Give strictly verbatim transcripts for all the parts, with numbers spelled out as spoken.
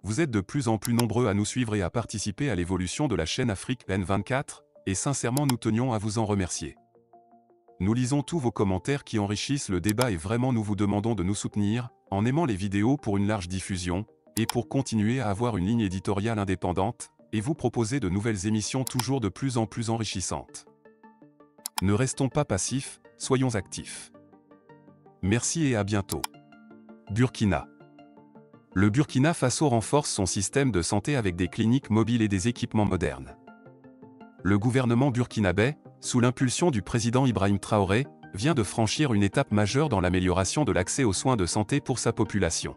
vous êtes de plus en plus nombreux à nous suivre et à participer à l'évolution de la chaîne Afrique N vingt-quatre, et sincèrement nous tenions à vous en remercier. Nous lisons tous vos commentaires qui enrichissent le débat et vraiment nous vous demandons de nous soutenir, en aimant les vidéos pour une large diffusion, et pour continuer à avoir une ligne éditoriale indépendante, et vous proposer de nouvelles émissions toujours de plus en plus enrichissantes. Ne restons pas passifs, soyons actifs. Merci et à bientôt. Burkina. Le Burkina Faso renforce son système de santé avec des cliniques mobiles et des équipements modernes. Le gouvernement burkinabé, sous l'impulsion du président Ibrahim Traoré, vient de franchir une étape majeure dans l'amélioration de l'accès aux soins de santé pour sa population.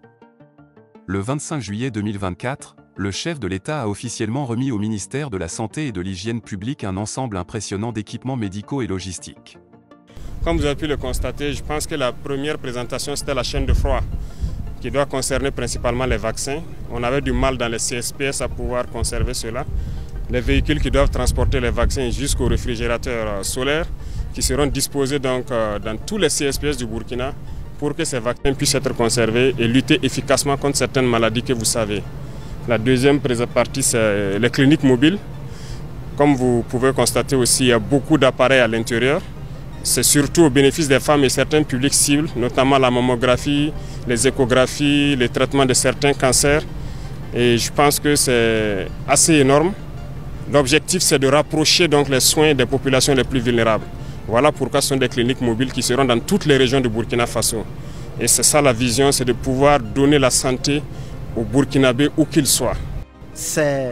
Le vingt-cinq juillet deux mille vingt-quatre, le chef de l'État a officiellement remis au ministère de la Santé et de l'Hygiène publique un ensemble impressionnant d'équipements médicaux et logistiques. Comme vous avez pu le constater, je pense que la première présentation c'était la chaîne de froid, qui doit concerner principalement les vaccins. On avait du mal dans les C S P S à pouvoir conserver cela. Les véhicules qui doivent transporter les vaccins jusqu'aux réfrigérateurs solaires, qui seront disposés donc dans tous les C S P S du Burkina pour que ces vaccins puissent être conservés et lutter efficacement contre certaines maladies que vous savez. La deuxième partie, c'est les cliniques mobiles. Comme vous pouvez constater aussi, il y a beaucoup d'appareils à l'intérieur. C'est surtout au bénéfice des femmes et certains publics cibles, notamment la mammographie, les échographies, les traitements de certains cancers. Et je pense que c'est assez énorme. L'objectif, c'est de rapprocher donc les soins des populations les plus vulnérables. Voilà pourquoi ce sont des cliniques mobiles qui seront dans toutes les régions du Burkina Faso. Et c'est ça la vision, c'est de pouvoir donner la santé aux Burkinabés où qu'ils soient. C'est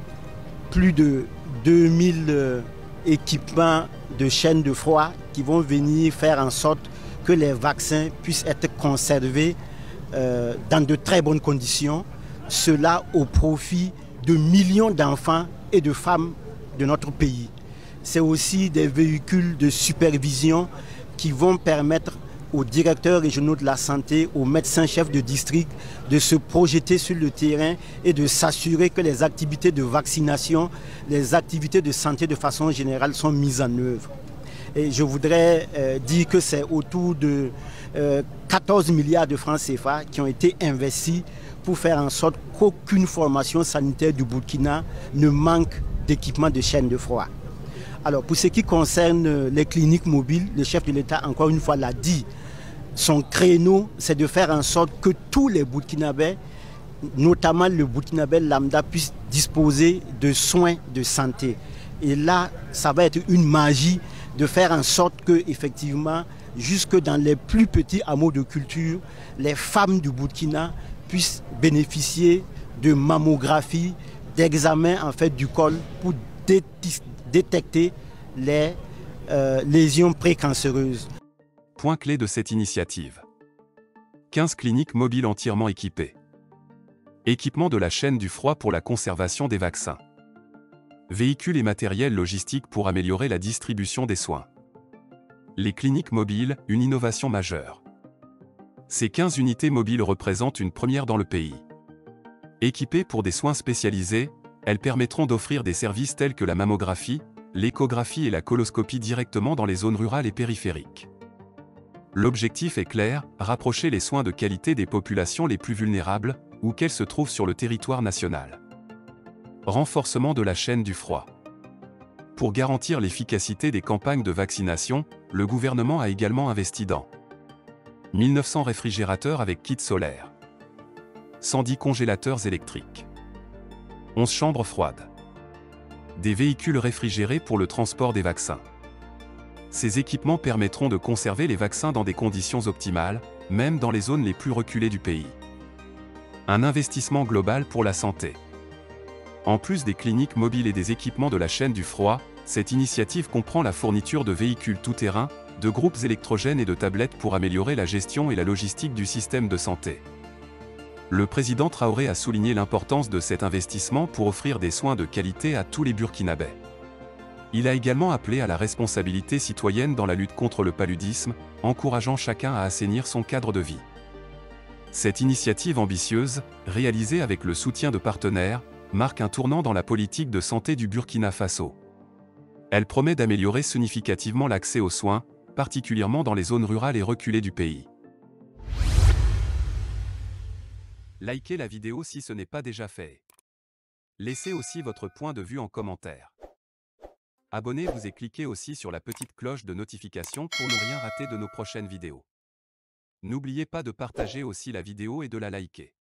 plus de deux mille équipements de chaînes de froid qui vont venir faire en sorte que les vaccins puissent être conservés euh, dans de très bonnes conditions. Cela au profit de millions d'enfants et de femmes de notre pays. C'est aussi des véhicules de supervision qui vont permettre aux directeurs régionaux de la santé, aux médecins-chefs de district de se projeter sur le terrain et de s'assurer que les activités de vaccination, les activités de santé de façon générale sont mises en œuvre. Et je voudrais euh, dire que c'est autour de euh, quatorze milliards de francs C F A qui ont été investis pour faire en sorte qu'aucune formation sanitaire du Burkina ne manque d'équipements de chaîne de froid. Alors pour ce qui concerne les cliniques mobiles, le chef de l'État encore une fois l'a dit, son créneau c'est de faire en sorte que tous les Burkinabés, notamment le Burkinabé lambda, puissent disposer de soins de santé. Et là, ça va être une magie de faire en sorte que, effectivement, jusque dans les plus petits hameaux de culture, les femmes du Burkina puissent bénéficier de mammographie, d'examens en fait du col pour détecter les euh, lésions précancéreuses. Point clé de cette initiative. quinze cliniques mobiles entièrement équipées. Équipement de la chaîne du froid pour la conservation des vaccins. Véhicules et matériel logistique pour améliorer la distribution des soins. Les cliniques mobiles, une innovation majeure. Ces quinze unités mobiles représentent une première dans le pays. Équipées pour des soins spécialisés, elles permettront d'offrir des services tels que la mammographie, l'échographie et la coloscopie directement dans les zones rurales et périphériques. L'objectif est clair, rapprocher les soins de qualité des populations les plus vulnérables, où qu'elles se trouvent sur le territoire national. Renforcement de la chaîne du froid. Pour garantir l'efficacité des campagnes de vaccination, le gouvernement a également investi dans mille neuf cents réfrigérateurs avec kit solaire, cent dix congélateurs électriques, onze chambres froides, des véhicules réfrigérés pour le transport des vaccins. Ces équipements permettront de conserver les vaccins dans des conditions optimales, même dans les zones les plus reculées du pays. Un investissement global pour la santé. En plus des cliniques mobiles et des équipements de la chaîne du froid, cette initiative comprend la fourniture de véhicules tout-terrain, de groupes électrogènes et de tablettes pour améliorer la gestion et la logistique du système de santé. Le président Traoré a souligné l'importance de cet investissement pour offrir des soins de qualité à tous les Burkinabés. Il a également appelé à la responsabilité citoyenne dans la lutte contre le paludisme, encourageant chacun à assainir son cadre de vie. Cette initiative ambitieuse, réalisée avec le soutien de partenaires, marque un tournant dans la politique de santé du Burkina Faso. Elle promet d'améliorer significativement l'accès aux soins, particulièrement dans les zones rurales et reculées du pays. Likez la vidéo si ce n'est pas déjà fait. Laissez aussi votre point de vue en commentaire. Abonnez-vous et cliquez aussi sur la petite cloche de notification pour ne rien rater de nos prochaines vidéos. N'oubliez pas de partager aussi la vidéo et de la liker.